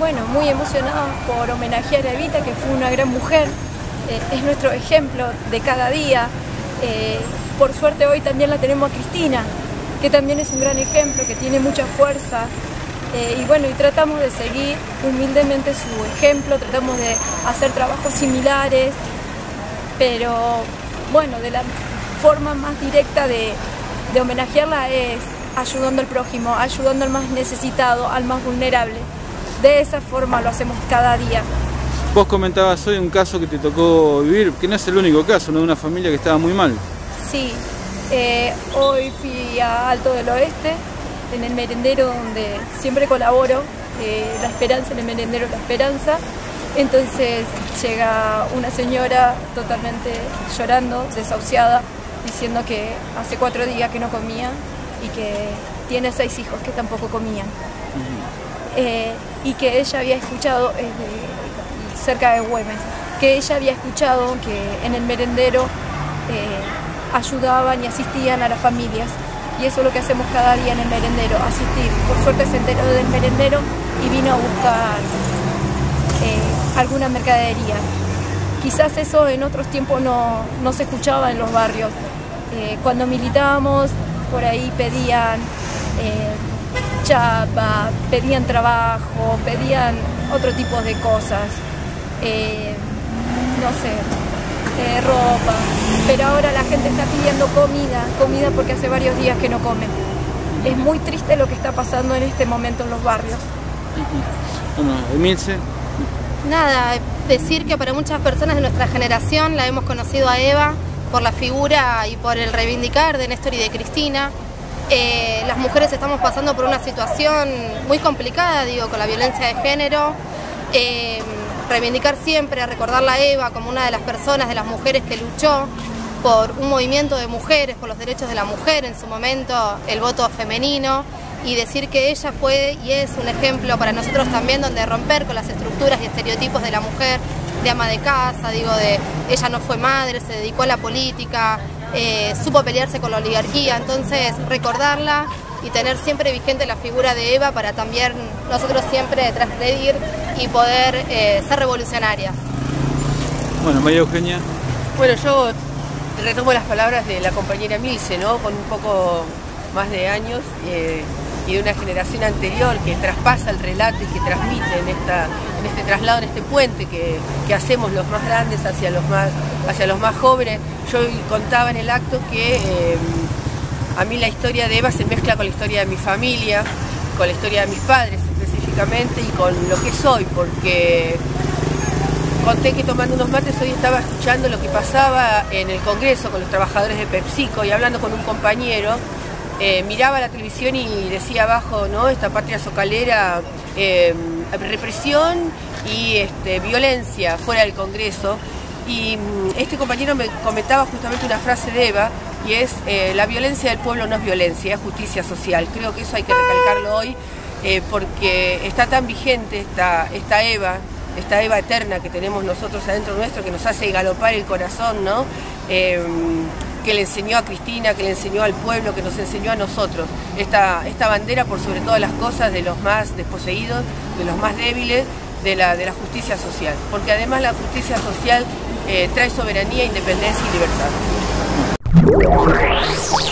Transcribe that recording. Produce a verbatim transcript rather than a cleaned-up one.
Bueno, muy emocionados por homenajear a Evita, que fue una gran mujer, eh, es nuestro ejemplo de cada día. Eh, por suerte hoy también la tenemos a Cristina, que también es un gran ejemplo, que tiene mucha fuerza. Eh, y bueno, y tratamos de seguir humildemente su ejemplo, tratamos de hacer trabajos similares, pero bueno, de la forma más directa de, de homenajearla es ayudando al prójimo, ayudando al más necesitado, al más vulnerable. De esa forma lo hacemos cada día. Vos comentabas hoy un caso que te tocó vivir, que no es el único caso, ¿no? De una familia que estaba muy mal. Sí, eh, hoy fui a Alto del Oeste, en el merendero donde siempre colaboro, eh, La Esperanza, en el merendero La Esperanza. Entonces llega una señora totalmente llorando, desahuciada, diciendo que hace cuatro días que no comía y que tiene seis hijos que tampoco comían. Uh-huh. eh, y que ella había escuchado, eh, de, cerca de Güemes, que ella había escuchado que en el merendero eh, ayudaban y asistían a las familias. Y eso es lo que hacemos cada día en el merendero, asistir. Por suerte se enteró del merendero y vino a buscar eh, alguna mercadería. Quizás eso en otros tiempos no, no se escuchaba en los barrios. Eh, cuando militábamos, por ahí pedían eh, chapa, pedían trabajo, pedían otro tipo de cosas, eh, no sé, eh, ropa, pero ahora la gente está pidiendo comida, comida porque hace varios días que no comen. Es muy triste lo que está pasando en este momento en los barrios. Bueno, Emilce. Nada, decir que para muchas personas de nuestra generación la hemos conocido a Eva por la figura y por el reivindicar de Néstor y de Cristina. Eh, las mujeres estamos pasando por una situación muy complicada, digo, con la violencia de género. Eh, reivindicar siempre, recordarla a Eva como una de las personas, de las mujeres que luchó por un movimiento de mujeres, por los derechos de la mujer, en su momento el voto femenino, y decir que ella fue y es un ejemplo para nosotros también, donde romper con las estructuras y estereotipos de la mujer, de ama de casa, digo, de ella no fue madre, se dedicó a la política, eh, supo pelearse con la oligarquía. Entonces recordarla y tener siempre vigente la figura de Eva para también nosotros siempre transgredir y poder eh, ser revolucionarias. Bueno, María Eugenia. Bueno, yo retomo las palabras de la compañera Emilce, ¿no? Con un poco más de años eh, y de una generación anterior que traspasa el relato y que transmite en, esta, en este traslado, en este puente que, que hacemos los más grandes hacia los más, hacia los más jóvenes. Yo contaba en el acto que eh, a mí la historia de Eva se mezcla con la historia de mi familia, con la historia de mis padres específicamente y con lo que soy, porque conté que tomando unos mates hoy estaba escuchando lo que pasaba en el Congreso con los trabajadores de PepsiCo y hablando con un compañero. Eh, miraba la televisión y decía abajo, ¿no? Esta patria socalera, eh, represión y este, violencia fuera del Congreso. Y este compañero me comentaba justamente una frase de Eva, y es eh, la violencia del pueblo no es violencia, es justicia social. Creo que eso hay que recalcarlo hoy, eh, porque está tan vigente esta, esta Eva, esta Eva eterna que tenemos nosotros adentro nuestro, que nos hace galopar el corazón, ¿no? Eh, que le enseñó a Cristina, que le enseñó al pueblo, que nos enseñó a nosotros. Esta, esta bandera por sobre todas las cosas de los más desposeídos, de los más débiles, de la, de la justicia social. Porque además la justicia social eh, trae soberanía, independencia y libertad.